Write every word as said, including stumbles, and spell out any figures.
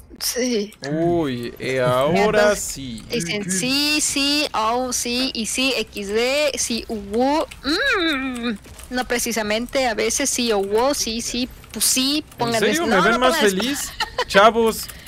Sí. Uy, eh, ahora sí. Dicen sí, sí, oh, sí, y sí, equis de, sí, hubo. Mm, no precisamente, a veces sí, hubo, sí, sí, pues sí, ¿En pónganle. serio? ¿Me No, ven no más pongan. feliz? Chavos,